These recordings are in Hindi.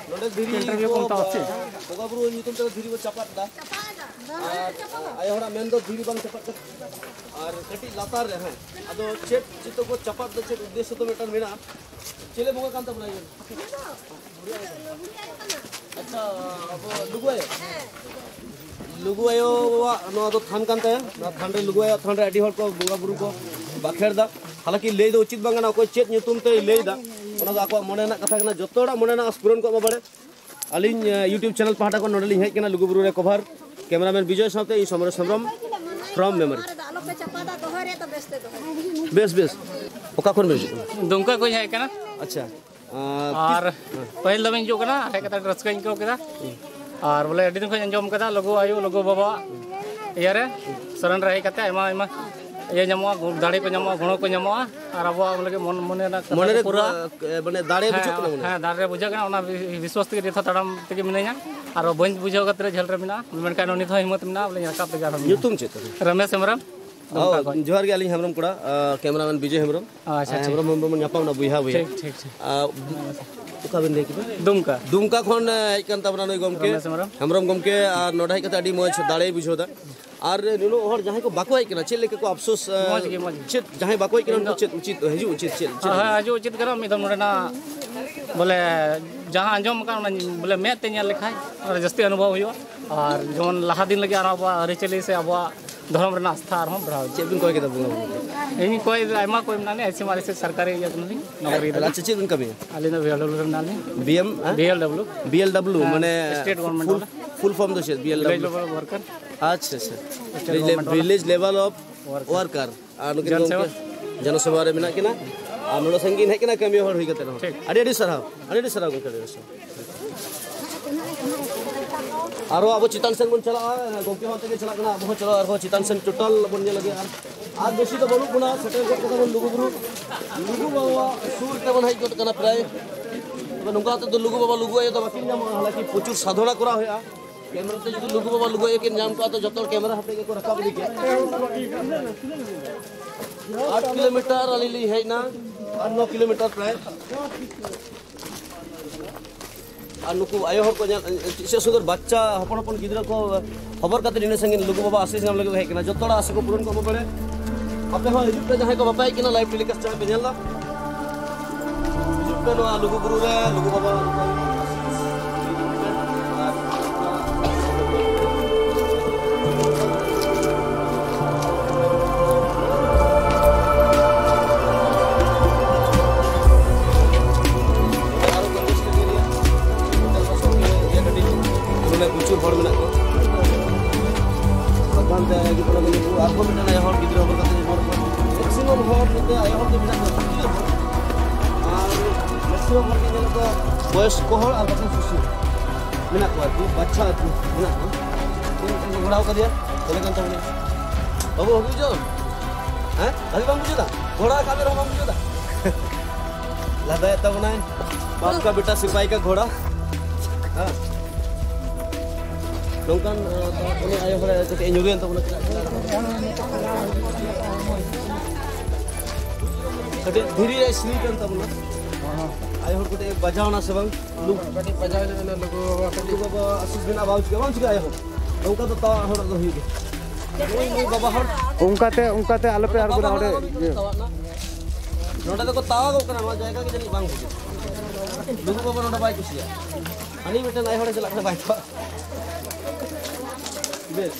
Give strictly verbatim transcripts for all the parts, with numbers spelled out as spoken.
नोडे धीरी इंटरव्यू को तो अच्छे बोगा बुरु नितुम ते धीरी बो चपात दा आयो हरा मेन दो धीरी बांग चपात और कटी लातार रे हैं अदो चेट चितो को चपात दो चेट उद्देश्य तो मेटन मेना चले बोगा कांता बनाई अच्छा अब लुगुआयो लुगुआयो नो दो थान कांता है ना थान रे लुगुआयो थान रे अडी हर को बोगा बुरु को बाखेर दा हालांकि ले दो उचित बांगना कोई चेट नितुम ते ले दा ओना दो आको मने ना कथा कना जतोड़ा मने ना स्पुरन को बाबड़े अलिन यूट्यूब चैनल पाहटा को नोडली हेज कना लुगुबुरु रे कवर कैमरामैन विजय साथे इ समर संभ्रम फ्रॉम मेमोरी बेस बेस ओका कोन बेस दुमका को है कना अच्छा और पहल दम जो कना है कता रस्का इनको कदा और बोले अडी दिन को अंजम कदा लघु आयु लघु बाबा यारे शरण रहे कते एमा एमा ये जमवा दाढ़ी को जमवा गुणो को जमवा और अब बोले मन मने ना मने रे पूरा माने दाढ़े बुझो कना हां दाढ़े बुझो कना ओना विश्वास के रेथा तड़म तके मिनया और बंज बुझो कतरे झल रे मिना मेनका नोनी तो हिम्मत मिना बोले रकाब तके यूट्यूब चेत रमेश हेमरम जोहार गे अलिन हेमरम कोड़ा कैमरामैन विजय हेमरम अच्छा हेमरम हेमरम न्यापाम ना बुइहा बुइहा ठीक ठीक ठीक ओका बिन देखि दुमका दुमका खन हेज कान तबना नय गमके हेमरम गमके और नोडा हेज कते अडी मोज दाड़े बुझो दा और नुनो हर जहां को बाको आइकना चेल लेके को अफसोस चेत जहां बाको आइकना चेत उचित हिजु उचित चेल हां हिजु उचित करा मिदम नोडना बोले जहां अंजम का बोले मैं ते नेल लेखाय और जस्ती अनुभव हुयो और जोन लाहा दिन लगे आरो अरे चली से अब धर्म रना आस्था आरो बढ़ाव चेत बिन कोय के बुंगा इन कोई आयमा कोई माने ऐसे मारे से सरकारी या तुमनी नौकरी अच्छा चेत बिन कमी आलिना बीएलडब्ल्यू नाले बीएम बीएलडब्ल्यू बीएलडब्ल्यू माने स्टेट गवर्नमेंट फुल फॉर्म दो चेत बीएलडब्ल्यू वर्कर अच्छा अच्छा विलेज लेवल ऑफ वर्कर जनसेवा रे मिना किना आ नोडो संगीन है किना कमी हर होई कते रहो अडी अडी सराव अडी अडी सराव गते रहो आरो अब चितान सेन बन चला गोपी होते के चला कना अब चलो आरो चितान सेन टोटल बन जे लगे आज बेसी तो बनु गुना सेटे गट कना लुगु गुरु लुगु बाबा सुर ते बन हाई गट कना प्राय तो नुका तो लुगु बाबा लुगु आयो तो बाकी नाम हालांकि प्रचुर साधना करा होया कैमरा ते जो लुगु बाबा लुगु आयो के नाम का तो जतो कैमरा हाथे के को रखा बली के आठ किलोमीटर अलिली है ना और नौ किलोमीटर प्राय और नुकु आयो हर को से सुंदर बच्चा हपन हपन गिदरा को खबर कते दिन संगे लुगु बाबा आशीष नाम लगे है कि ना जतोड़ा आसे को पूर्ण को बड़े आपे हो हिजु पे जहां को बापाई कि ना लाइव टेलीकास्ट चाहे बेनला हिजु पे नो लुगु गुरु रे लुगु बाबा कुछ हर में भगवान ते आगे पड़ा गले आगो मिटना है हर गिद्रो हर कते हर मैक्सिमम हर ते आय हर के बिना और मैक्सिमम हर के तो बयस को हर और बच्चा सुसु मिना को तू बच्चा तू मिना तू घोड़ाओ कर दिया चले कांता बोले बाबू हो जो हैं अभी बम बुझदा घोड़ा काले रहो बम बुझदा लदा तब ना बाप का बेटा सिपाही का घोड़ा हां नौकान तो आयो हरे तो एन्जुरियन तो बोले कटे धीरे श्री कन तो बोले आयो हर कोटे बजावना से बंग लुक कटे बजावे ले लगो कटे बाबा आशीष बिना बाउच के बाउच के आयो नौका तो ता हर तो हुई के बाबा हर उनका ते उनका ते आलो पे आर गुना ओडे नोडा को तावा को कना जाएगा कि जनी बांग लुगु बाबा नोडा बाई कुसिया अनि बेटा आयो हरे चला के बाई बेस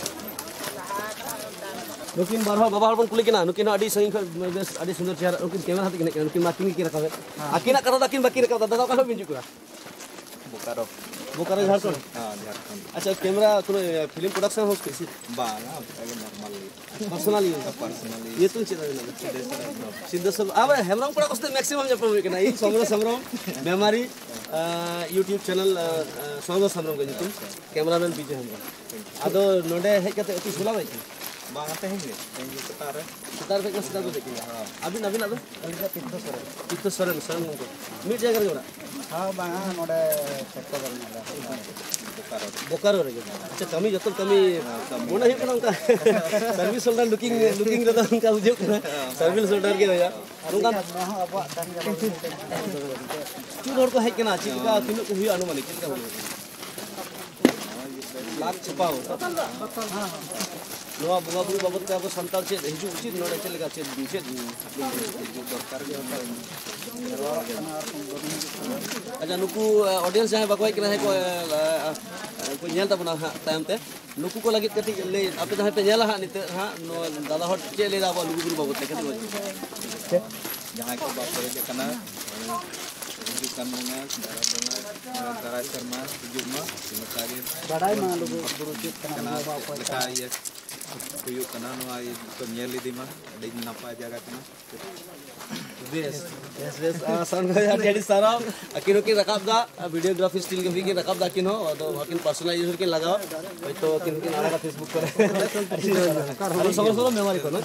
नुकिन बारहा बाबा हरबन कुली केना नुकिन अडी संगी बेस अडी सुंदर चेहरा नुकिन कैमरा हाथ के नुकिन मार्किंग के रखा है आकिना कथा दाकिन बाकी रखा दादा का बिंजु का बोकारो बोकारो झारखंड हां झारखंड अच्छा कैमरा तो फिल्म प्रोडक्शन हाउस कैसे बा ना नॉर्मली पर्सनली पर्सनली ये तो चेहरा सीधा सब अब हेमराम कोड़ा कस्ते मैक्सिमम जप केना ई समरो समरो मेमोरी यूट्यूब चैनल समरो समरो के तुम कैमरामैन विजय हम आदो नोडे हे कते अति सुला भाई bang teh ini ini setar setar पे setar को देखिए अभी नवीन अब अलिका तीर्थ सर तीर्थ सरन सरन को मिट जाएगा रे बड़ा हां बांगा नोडे सेक्टर करना बोकारो बोकारो रे अच्छा कमी जतो कमी मोना ही कना सर्विस होल्डर लुकिंग लुकिंग रे उनका उद्योग ना सर्विस होल्डर के भैया उनका अब तन चूर को है केना चिका किलो को हुई अनुमानिक चिका हो लाख छपाओ हां नवा बुआ बुआ बाबत का अब संताल से हिजू उचित नोडे चलेगा से से दरकार के अच्छा नुकु ऑडियंस जहां बकवाई केना है को को नेल तबना टाइम ते नुकु को लगित कति ले आपे जहां पे नेला हा निते हा दादा हट चे ले दाबा लुगु गुरु बाबत कति जहां को बाप रे kana kan bunga darah bunga darah serma tujuh mah cuma tadi बड़ाई मा लोग गुरुचित kana leka ya kuyuk kana no ai to nyeli di mah ada napa jaga kana बेस बेस बेस सन भैया डेडी सारा अकिनो के रकाब दा वीडियोग्राफी स्टिल के भी के रकाब दा किनो तो अकिन पर्सनलाइजेशन के लगाओ भाई तो अकिन के नारा का फेसबुक पर हेलो समझ समझ मेमोरी को ना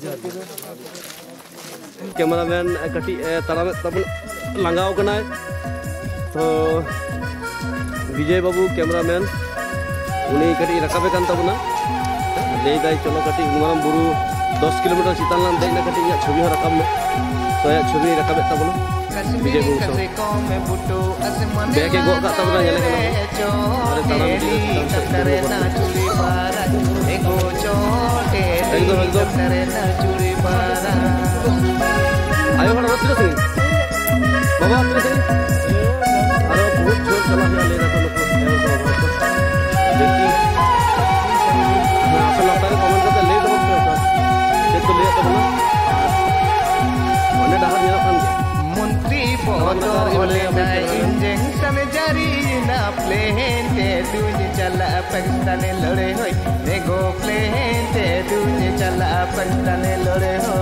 कैमरामैन कटी तारा में तब लगाओ कना तो विजय बाबू कैमरामैन उनी कटी रकाबे कान तबना ले दाई चलो कटी माराम बुरु दस किलोमीटर चितान लान देना कटी या छवि हो रकाब में तो या छवि रकाबे तबना विजय बाबू बेके गो का तबना येले कना अरे तारा में एकदम एकदम आयो हड़ रस्ते से बाबा रस्ते से अरे बहुत जोर चला है ले रहा था लोग देखिए असल लगता है कमेंट करते लेट हो गया था ये तो लेट हो ना मैंने डाल दिया था मंत्री बोले ना इंजेक्शन जारी ना प्लेन ते दूज चला पाकिस्तान लड़े होय देखो प्लेन ते दूज चला पाकिस्तान लड़े हो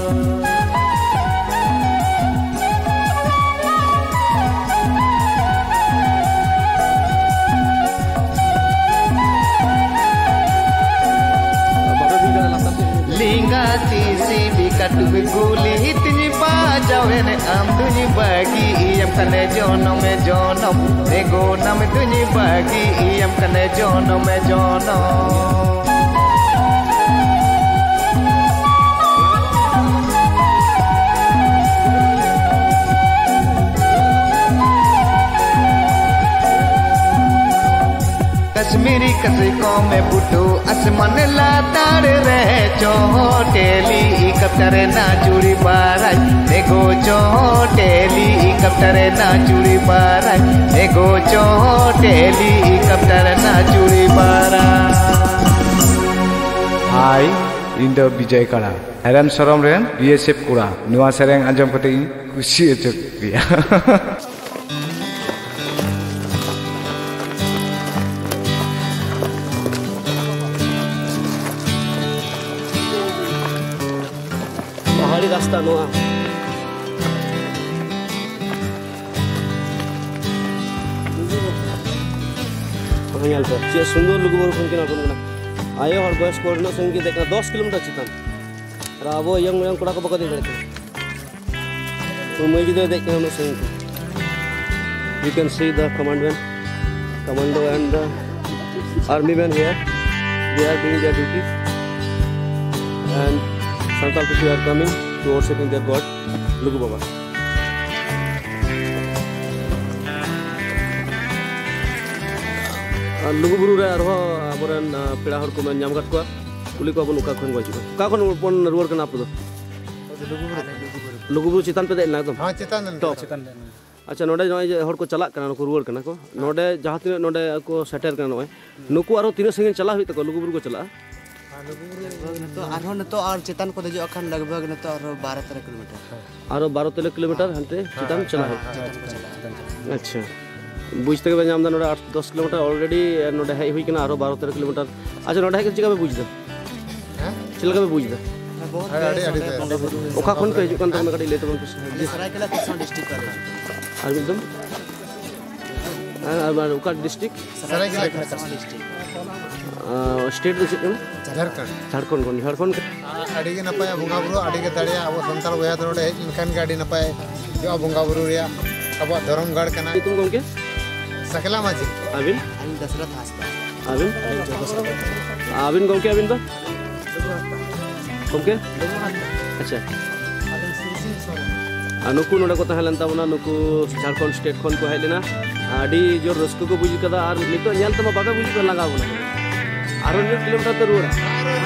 सी बिकट बिगुली इतनी बाजावे ने आम दुनी बागी इयम कने जोनो में जोनो देखो नम दुनी बागी इयम कने जोनो में जोनो कश्मीरी कसको में बुटू आसमान लातार रहे चोटेली कप्तर ना चूड़ी बाराय देखो चोटेली कप्तर ना चूड़ी बाराय देखो चोटेली कप्तर ना चूड़ी बाराय हाय इन द विजय कड़ा हेरम सरम रेन बीएसएफ कुड़ा नुआ सेरेंग आंजम कते खुशी अचक गया रास्ता नोआ ᱧᱮᱞ ᱯᱮ ᱪᱮᱫ ᱥᱩᱱᱫᱚᱨ ᱞᱩᱜᱩᱵᱩᱨᱩ ᱠᱷᱚᱱ ᱠᱤᱱ ᱟᱬᱜᱚᱱ ᱠᱟᱱᱟ ᱟᱭᱳ ᱦᱚᱲ ᱵᱚᱭᱚᱥ ᱠᱚ ᱨᱮᱱᱟᱜ ᱥᱟᱺᱜᱤᱧ ᱫᱮᱡ ᱠᱟᱱᱟ ᱫᱚᱥ ᱠᱤᱞᱳᱢᱤᱴᱟर ᱪᱮᱛᱟᱱ ᱟᱨ ᱟᱵᱚ ᱤᱭᱚᱝ ᱤᱭᱚᱝ ᱠᱚᱲᱟ ᱠᱚ ᱵᱟᱠᱚ ᱫᱮᱡ ᱫᱟᱲᱮᱭᱟᱜ ᱠᱟᱱᱟ ᱛᱚ ᱢᱟᱹᱭ ᱜᱤᱫᱽᱨᱟᱹ ᱫᱮᱡ ᱠᱟᱱᱟ ᱩᱱᱟᱹᱜ ᱥᱟᱺᱜᱤᱧ ᱠᱷᱚᱱ you can see the commandment commando and the army men here they are doing their duty and Santal people are coming to worshiping their god Lugu Baba Lugu Buru re arho aboren peda hor ko men nyam kat ko kuli ko abon uka khon gojiko ka khon pon ruar kana apu do Lugu Buru चितान पे देना एकदम हां चितान टॉप अच्छा नोडे नय हर को चला कना को रुआर कना को नोडे जहां तिन नोडे को सेटर कना नय नुकु आरो तीन संगे चला हुई तको Lugu Buru को चला तो आरो न तो और चितान को देजो अखन लगभग न तो और बारह तेरह किलोमीटर आरो बारह तेरह किलोमीटर हंते चितान चला है अच्छा बुझते के बजाम नोडे आठ दस किलोमीटर ऑलरेडी नोडे है हुई कना आरो बारह तेरह किलोमीटर अच्छा नोडे है चिका पे बुझदा हैं चिलका पे बुझदा ओखा खन पे हिजु कन तमने कडी लेते बन सरायकेला किसान डिस्ट्रिक्ट का और एकदम उका district Saraikela Kharsawan district state दो चेक झारखंड झारखंड खन झारखंड ᱟᱹᱰᱤ ᱜᱮ ᱱᱟᱯᱟᱭ ᱵᱚᱸᱜᱟ ᱵᱩᱨᱩ ᱟᱹᱰᱤ ᱜᱮ ᱫᱟᱲᱮᱭᱟᱜ ᱟᱵᱚ ᱥᱟᱱᱛᱟᱲ ᱵᱚᱭᱦᱟ ᱫᱚ ᱱᱚᱰᱮ ᱦᱮᱡ ᱞᱮᱱᱠᱷᱟᱱ ᱜᱮ ᱟᱹᱰᱤ ᱱᱟᱯᱟᱭ ᱦᱩᱭᱩᱜᱼᱟ ᱵᱚᱸᱜᱟ ᱵᱩᱨᱩ ᱨᱮᱭᱟᱜ ᱟᱵᱚᱣᱟᱜ ᱫᱷᱚᱨᱚᱢ ᱜᱟᱲ ᱠᱟᱱᱟ तुम गंके ᱥᱟᱠᱞᱟ ᱢᱟᱹᱡᱷᱤ अबिन अली दशरथ हासदा अबिन अबिन गंके अबिन तो गंके अच्छा नुकु नोडे को तहलन ताबना नुकु झारखंड स्टेट खन को हेलेना आडी जो रस्को को बुझ कदा आर नितो नेल तमा बाबा बुझ कर लगा बोला आरो न्यू किलोमीटर तो रोड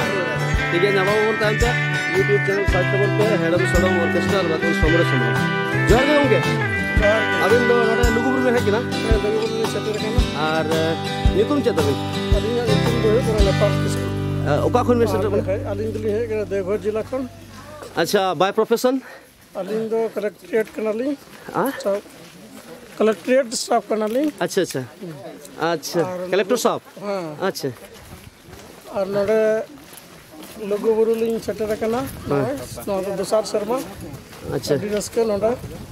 ठीक है नवा बोल तांता यूट्यूब चैनल सर्च कर पे हेडम सडम ऑर्केस्ट्रा बात समरे समरे जोर के होंगे अबिन दो नोडे लुगुबुरु में है किना लुगुबुरु में सेटर केना आर नितुम चेत अबिन अलिंग नितुम दो है पूरा लेपार किसको ओका खन में सेटर है अलिंग दिल्ली है के देवघर जिला खन अच्छा बाय प्रोफेशन अलिंग दो कलेक्ट्रेट कनाली हां कलेक्ट्रेट स्टाफ कनाली अच्छा अच्छा अच्छा कलेक्टर साहब हां अच्छा और नोडे लघु बुरु लिंग सेटर कना नोडे दुसार शर्मा अच्छा रस्के नोडे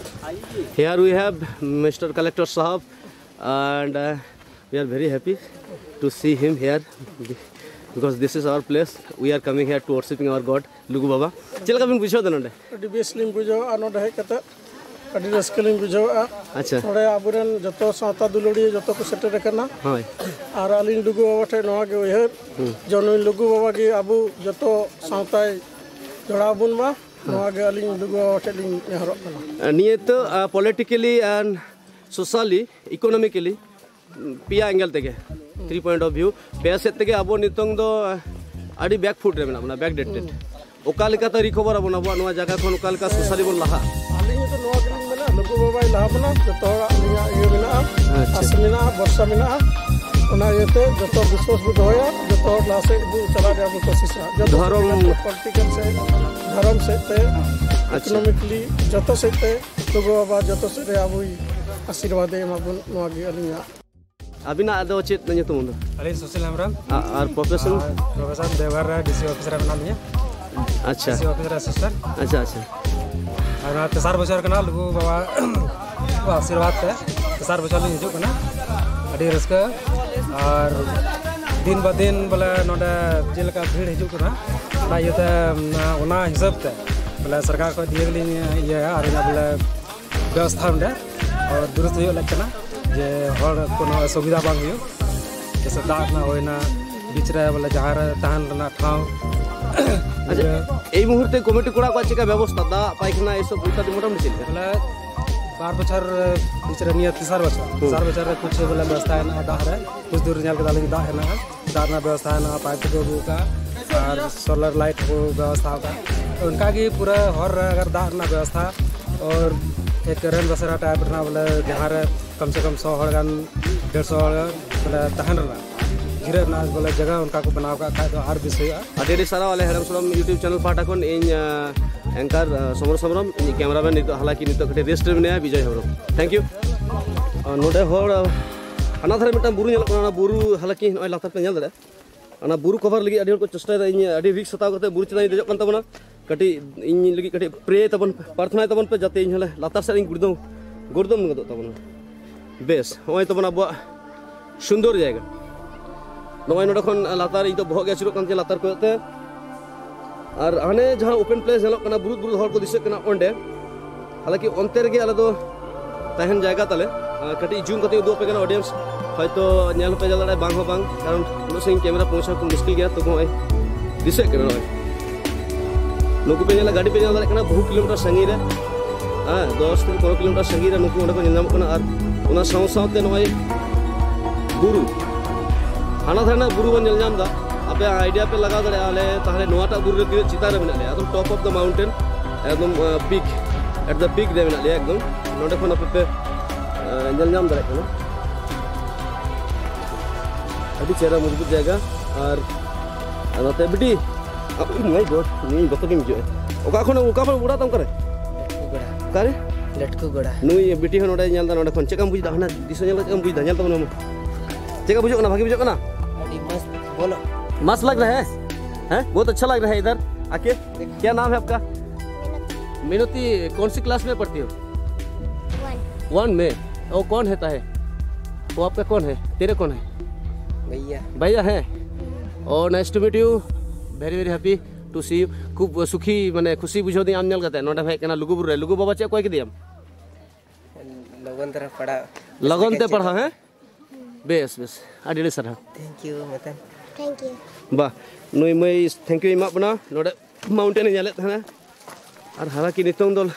here we have Mister Collector Sahab and uh, we are very happy to see him here because this is our place. We are coming here to worshiping our God Lugu Baba. चल कभी बुझो तो नोडे अडी बेसलिंग बुझो आ नोडे है कते अडी रस्केलिंग बुझो आ अच्छा नोडे आबुरन जतो साता दुलड़ी जतो को सेटर कना हां और अलिंग लुगु बाबा ठे नोआ के उहर जनो लुगु बाबा के आबु जतो साताय जोड़ाबुन बा नोआ के अलिंग लुगु बाबा ठे लिंग नेहरो कना निये तो पॉलिटिकली एंड सोशली इकोनॉमिकली पिया एंगल तेगे थ्री पॉइंट ऑफ व्यू पे सेट तेगे आबो नितंग दो आडी बैक फुट रे मेना बैक डेटेड ओका लेका तो रिकवर आबो नबो नोआ जगह खन ओका लेका सोशली बोल लहा अलिंग तो नोआ के लिंग मेना लुगु बाबा लहा बना जतो अलिंग ये मेना असमिना वर्षा मेना ओना येते जतो विश्वास बु दोया जतो लासे बु चला जा बु कोशिश जतो धर्म पॉलिटिकल से धर्म से ते इकोनॉमिकली जतो से ते लुगु बाबा जतो से रे आबु आशीर्वाद एमाबुन नोआ गे अलिंग अबिना दो चेत नयतुम दो अलिंग सुशील हेमरम और प्रोफेशन प्रोफेसर देवर डीसी ऑफिसर बना लिया अच्छा डीसी ऑफिसर असिस्टेंट अच्छा अच्छा और तेसार बछर कना लुगु बाबा आशीर्वाद ते तेसार बछर लिंग हिजु कना अडी रस्का और दिन ब दिन बोले नोडे जेलका भीड़ हिजु कना ना येते ओना हिसाब ते बोले सरकार को दिए लिंग ये और बोले व्यवस्था में और दुरुस्त हुई लगना जे हर कोनो सुविधा बांग हुई जैसे दाग ना होना बीच रे बोले जहाँ तहन रना ठाव अच्छा এই মুহূর্তে কমিটি কোড়া কো চিকা ব্যবস্থা দা পায়খানা এসব উঠাতে মোটামুটি চলবে बोले बार बछर बीच रे नियत तीसर बछर तीसर बछर रे कुछ बोले व्यवस्था है ना दाह रे कुछ दूर निकल के दालिंग दाह है ना दार ना व्यवस्था है ना पाइप को का और सोलर लाइट को व्यवस्था होगा उनका की पूरा हर अगर दाह ना व्यवस्था और एक रेन बसरा टाइप ना बोले जहाँ रे कम से कम सौ हर गान डेढ़ सौ बोले तहन रहा गिरे ना बोले जगह उनका को बनाव का खाए तो आर विषय अडेडी सारा वाले हेडम सलम यूट्यूब चैनल पाटा कोन इन एंकर समर समरम इन कैमरामैन नितो हालांकि नितो कटे रेस्ट में विजय हेमरम थैंक यू नोडे होड़ अना थारे मिटा बुरु नेलक ना बुरु हालांकि नय लातार पे नेल दे अना बुरु कवर लगी अडी को चेष्टा इन अडी रिक्स हताव करते बुरु चेतान देजक कान तबना कटी इन लगी कटी प्रे तबन प्रार्थना तबन पे जाते इन हले लातार से इन गुरदम गुरदम गदो तबना बेस होय तबना बा सुंदर जायगा नय नोडे खन लातार इन तो बहग गचुरो कान लातार कोते और हाने जहाँ ओपन प्लेस हेलो कना बुरु बुरु हर को दिसे कना ओंडे हालांकि ओंते रेगे आले दो तहन जायगा ताले कटी जूम कते दो पे कना ऑडियंस हयतो नेल पे जला बांग हो बांग कारण उन से कैमरा पहुंचा को मुश्किल गया तो होय दिसे कना नय नुकु पे नेला गाड़ी पे नेला कना बहु किलोमीटर संगी रे हां दस से पंद्रह किलोमीटर संगी रे नुकु ओंडे को नेल कना और उना साव सावते नय बुरु हाना थाना बुरु बन नेल नाम दा आपे आइडिया पे लगा दड़े आले ताहले नोआटा बुरु रे चिता रे मेना ले एकदम टॉप ऑफ द माउंटेन एकदम पीक एट द पीक रे मेना ले एकदम नोडे खन आपे नेल नाम दड़े कना अभी चेहरा मजबूत जाएगा और नोते बिटी माय गॉड नी बतो किम जो ओका खन ओका पर उड़ा तम करे गोड़ा करे लटकू गोड़ा नुई बिटी हन नोडे नेल दा नोडे खन चेकम बुझदा हना दिसो नेल चेकम बुझदा नेल तम न चेका बुझो ना भागी बुझो ना अडी मस्त बोलो मस्त लग रहा है हैं बहुत अच्छा लग रहा है इधर आके क्या नाम है आपका मिनती कौन सी क्लास में पढ़ती हो वन वन में वो कौन रहता है वो आपका कौन है? तेरे कौन है? भैया भैया है। और nice to meet you, very very happy to see you. खूब सुखी माने खुशी बुझो दी आम नेल कते नोडे भाई कना लुगु बुरे लुगु बाबा चे कोई के दियम लगन तरह पढ़ा लगन ते पढ़ा है बेस बेस आडी सर थैंक यू मतन थैंक यू बा नुई मई थैंक यू इमा बना नोडे माउंटेन नेले थाना और हालांकि नितों दल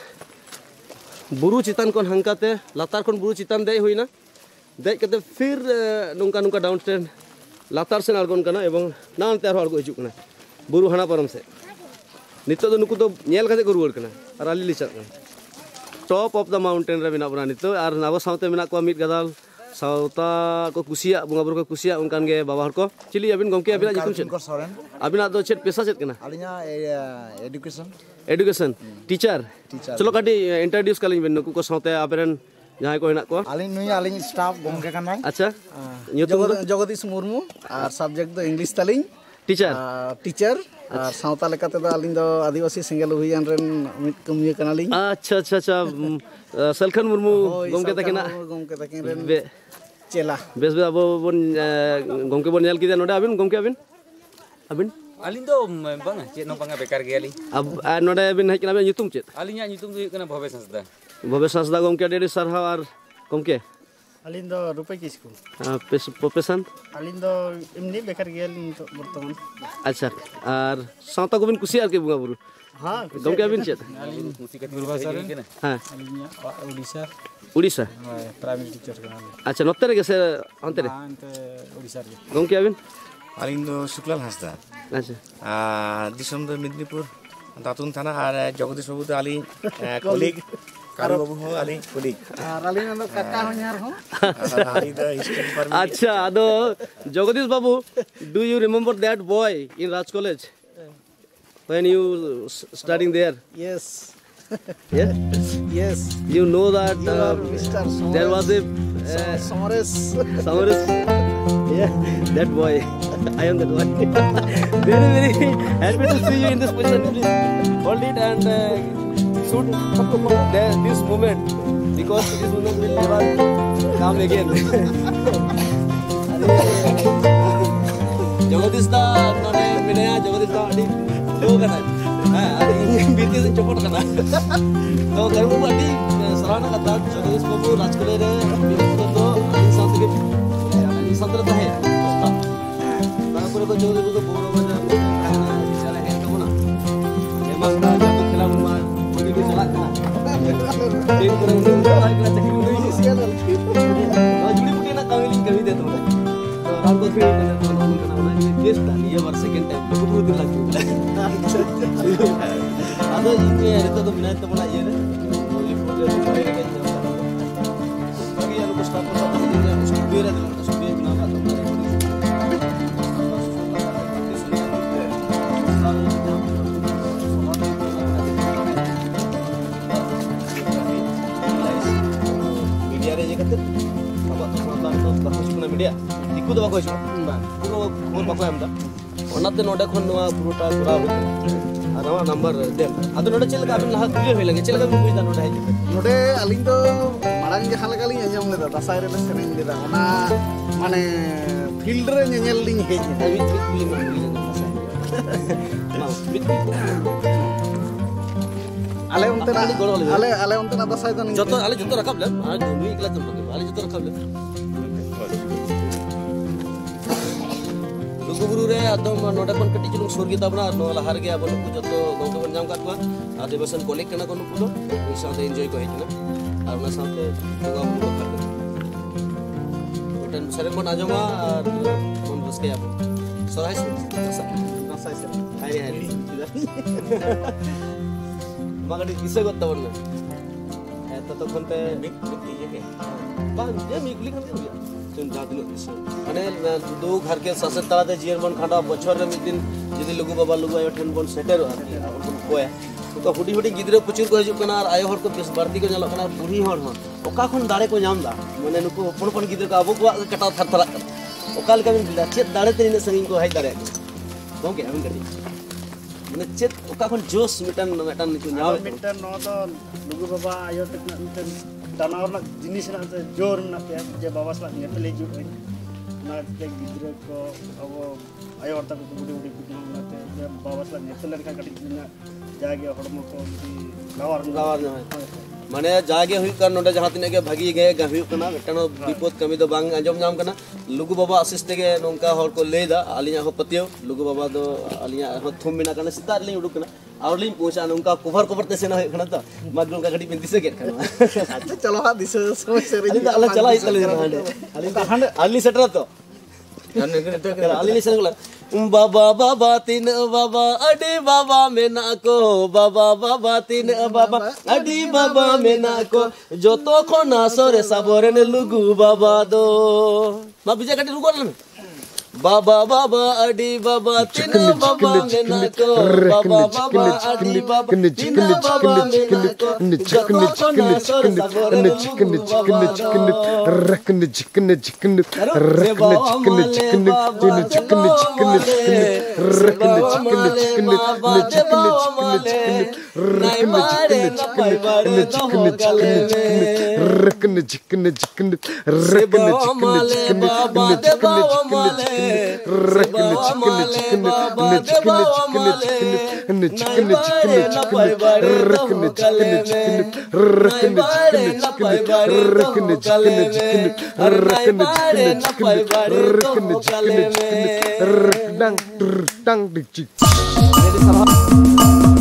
बुरु चितान कोन हंकाते लातार कोन बुरु चितान दे हुईना दे कते फिर नुंका नुंका डाउन स्टेन लातार से आड़गोन कना एवं नानते आरो आड़गो हिजुक कना बुरु हाना परम से नितो दो नुकु दो नेल कते को रुवार कना और आली लिचा टॉप ऑफ द माउंटेन रे बिना बना नितो और नाबो सावते मेना को मिट गदाल सावता को कुसिया बुंगा बुरु को कुसिया उनकान गे बाबा हर को चिली अबिन गमके अबिना जिकुम चेत अबिना दो चेत पेशा चेत कना अलिया एजुकेशन एजुकेशन टीचर चलो काटी इंट्रोड्यूस कलिन बिन नुकु को सावते आबेरन जहां को हेना को अलिन नुई अलिन स्टाफ गमके कनाय अच्छा जगदीश मुर्मू और सब्जेक्ट दो इंग्लिश तालिन टीचर टीचर और सावता लेकाते दो अलिन दो आदिवासी सिंगल हुईयान रेन मिट कमिया कनालिन अच्छा अच्छा अच्छा सलखन मुर्मू गमके तकिना गमके तकिन रेन चेला बेस बेस अब बन गमके बन नेल किदा नोडे अबिन गमके अबिन अबिन अलिन दो बांगा चेत नो बांगा बेकार गेली अब नोडे अबिन हेकना बे nyutum चेत अलिन nyutum दो कना भवेश हंसदा भवेश हंसदा गमके डेडी सरहा और गमके अलिन दो रुपए किसको प्रोफेशन अलिन दो इमनी बेकार गेली तो वर्तमान अच्छा और सावता गोबिन कुसी आर के बुंगा बुरु हां गमके अबिन चेत अलिन कुसी कति गुरुभाषा रे हां उड़ीसा उड़ीसा प्राइमरी टीचर कना अच्छा नोते रे गेसे अंते रे अंते उड़ीसा रे गमके अबिन अलिन दो शुक्लाल हंसदा अच्छा आ दिसम दो मिदनीपुर दातुन थाना और जगदीश बाबू तो अली कलीग कारू बाबू हो अली कलीग और अलिन दो काका हो यार हो अली दो स्टूडेंट परमिट अच्छा अदो Jagdish Babu do you remember that boy in Raj college when you studying there yes yeah yes you know that you uh, are Mister there was a uh, Somares Somares yeah that boy I am that boy very very happy to see you in this position please hold it and uh, shoot there, this moment because this moment will never come again Jagadish da nore minaya Jagadish da adi lo kana ha adi biti se chopot kana to garu adi sarana kata Jagadish babu rajkole re biti to adi sante ke adi sante ta hai ta pore ko Jagadish babu boro baja kana bichara hai to na emang da jago khela ma bagi bi chala kana tin pore undi undi hai kana chakri undi isi kana judi puti na kawili kavi de to रात को फिर मैंने तो लोगों का नाम है गेस्ट था ये बार सेकंड टाइम तो बहुत दिन लग गया अदो ये रहता तो बिना तो बना ये ना ये फोटो तो मेरे के बाकी यार कुछ स्टाफ को सब दिन है उसकी बेरा दिला तो सुबह बिना बात तो मीडिया रे ये करते अब तो सामने तो बात सुनना मीडिया दिक्कत दबा कोई पूरा फोन बाको हमदा ओनाते नोडे खन नवा पुरोटा पूरा आ नवा नंबर दे अदो नोडे चेल का बिन लहा क्लियर होई लगे चेल का बिन बुझदा नोडे है नोडे अलिन दो मारांग जहां लगा लिन अंजम लेदा दसाई रे सेरेन लेदा ओना माने फील्ड रे नेल लिन हेज विथ विथ बिलिंग विथ आले उनते आले आले उनते ना दसाई दो जतो आले जतो रकब ले आज दुई क्लास तुम आले जतो रकब ले लुगुबुरु रे आदम नोडे कोन कटी चुलुंग सुर गिता बना नो लहार गे अब नुकु जतो गंगा बन जाम काटवा आदिवासी कॉलेज कना को नुकु दो ई साथे एंजॉय को हेजना और ना साथे गंगा बुरु को ओटन सरे मन आजमा और मन रसके आप सराय से नसाय से हाय हाय मगडी किसे गत्ता बन एत तो खनते बिग बिग ये के बान जे मिगली खन तुम जा दिन माने दो घर के सासे ताते जीवन बन खाटा बछर रे मिद दिन जदी लुगु बाबा लुगु आयो ठन बन सेटर कोया तो हुडी हुडी गिदरे पुचुर को हिजु कना और आयो हर को बेस बारती को नलो कना बुढ़ी हर हो ओका खन दाड़े को नाम दा माने नुको अपन अपन गिदरे का अबो को कटा थर थर ओकाल का बिन चेत दाड़े तेने संगी को हाय दाड़े गोके अबिन कटी माने चेत ओका खन जोश मिटन मिटन निकु न्याव मिटन नो तो लुगु बाबा आयो तक मिटन ᱴᱟᱱᱟᱣ ᱨᱮᱱᱟᱜ ᱡᱤᱱᱤᱥ ᱨᱮᱱᱟᱜ ᱡᱳᱨ ᱢᱮᱱᱟᱜ ᱛᱟᱭᱟ ᱡᱮ ᱵᱟᱵᱟ ᱥᱟᱞᱟᱜ ᱧᱮᱯᱮᱞ ᱦᱤᱡᱩᱜ ᱟᱹᱧ ᱚᱱᱟ ᱜᱤᱫᱽᱨᱟᱹ ᱠᱚ ᱟᱵᱚ ᱟᱭᱳ ᱦᱚᱲ ᱛᱟᱠᱚ ᱵᱩᱰᱷᱤ ᱵᱩᱰᱷᱤ ᱠᱚ ᱚᱱᱟᱛᱮ ᱡᱮ ᱵᱟᱵᱟ ᱥᱟᱞᱟᱜ ᱧᱮᱯᱮᱞ ᱞᱮᱱᱠᱷᱟᱱ ᱠᱟᱹᱴᱤᱡ ᱤᱧᱟᱹᱜ ᱡᱟᱜᱮ ᱦᱚᱲᱢᱚ ᱠᱚ ᱞᱟᱣᱟᱨ ᱞᱟᱣᱟᱨ माने जागे हुई कर नोडे जहां तिने के भागी गे हुई कना मिटनो विपद कमी दो बांग अंजम नाम कना लुगु बाबा आशीष तेगे नोंका हर को लेदा आलिया हो पतियो लुगु बाबा दो आलिया हो थुम बिना कना सितार लिं उडुक कना और लिं पूछा नोंका कवर कवर ते सेना है कना तो मगल का गडी बिन दिसे के कना अच्छा चलो हा दिसे समझ से रे अल्लाह चला ही चले हांडे अली अली सेटर तो अली नि सेन बाबा बाबा तीन बाबा अडी बाबा मेना को बाबा बाबा तीन बाबा अडी बाबा मेना को जो तो खोना सोरे साबोरे ने लुगु बाबा दो मा बिजा कटी रुको ना बाबा बाबा अडी बाबा तीन बाबा मेना को बाबा बाबा अडी बाबा तीन बाबा मेना को जो तो खोना सोरे साबोरे ने लुगु बाबा दो रकन चिकन चिकन रकन chicken chicken chicken chicken chicken रकन चिकन चिकन चिकन चिकन रकन चिकन चिकन रकन चिकन चिकन रकन chicken chicken chicken chicken chicken रकन चिकन चिकन रकन चिकन चिकन रकन चिकन चिकन रकन चिकन चिकन रकन चिकन चिकन रकन dang dang dik